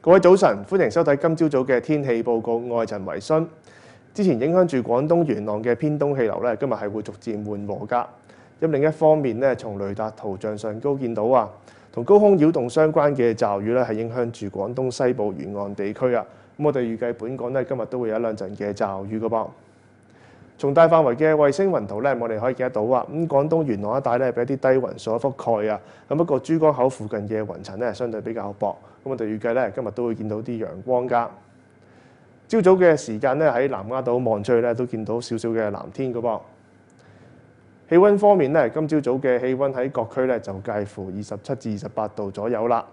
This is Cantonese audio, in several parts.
各位早晨，歡迎收睇今朝早嘅天氣報告。我係陳維勳。之前影響住廣東沿岸嘅偏東氣流咧，今日係會逐漸緩和㗎。咁另一方面咧，從雷達圖像上高見到啊，同高空擾動相關嘅驟雨咧，係影響住廣東西部沿岸地區啊。咁我哋預計本港咧今日都會有一兩陣嘅驟雨㗎噃。從大範圍嘅衛星雲圖咧，我哋可以見得到啊，廣東沿岸一帶咧俾一啲低雲所覆蓋啊。不過珠江口附近嘅雲層咧相對比較薄，咁我哋預計咧今日都會見到啲陽光㗎。朝早嘅時間咧喺南丫島望出去咧都見到少少嘅藍天㗎噃。氣温方面咧，今朝早嘅氣温喺各區咧就介乎27至28度左右啦。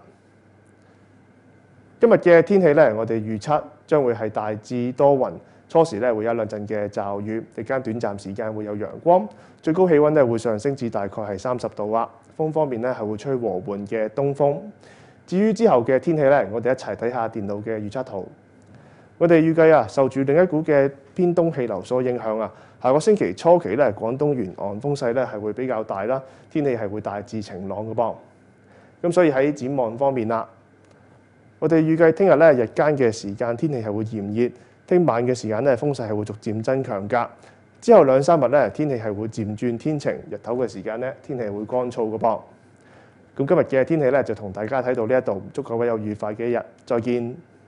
今日嘅天氣咧，我哋預測將會係大致多雲。初時咧會有一兩陣嘅驟雨，日間短暫時間會有陽光，最高氣温咧會上升至大概係30度啊。風方面咧係會吹和緩嘅東風。至於之後嘅天氣咧，我哋一齊睇下電腦嘅預測圖。我哋預計啊，受住另一股嘅偏東氣流所影響啊，下個星期初期咧，廣東沿岸風勢咧係會比較大啦，天氣係會大致晴朗嘅噃。咁所以喺展望方面啦，我哋預計聽日咧日間嘅時間天氣係會炎熱。聽晚嘅時間咧，風勢係會逐漸增強㗎。之後兩三日咧，天氣係會漸轉天晴，日頭嘅時間咧，天氣係會乾燥嘅噃。咁今日嘅天氣咧，就同大家睇到呢一度，祝各位有愉快嘅一日，再見。